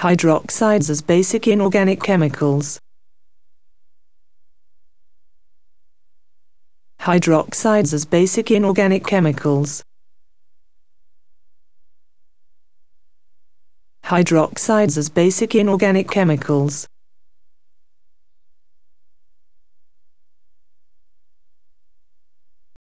Hydroxides as basic inorganic chemicals. Hydroxides as basic inorganic chemicals. Hydroxides as basic inorganic chemicals.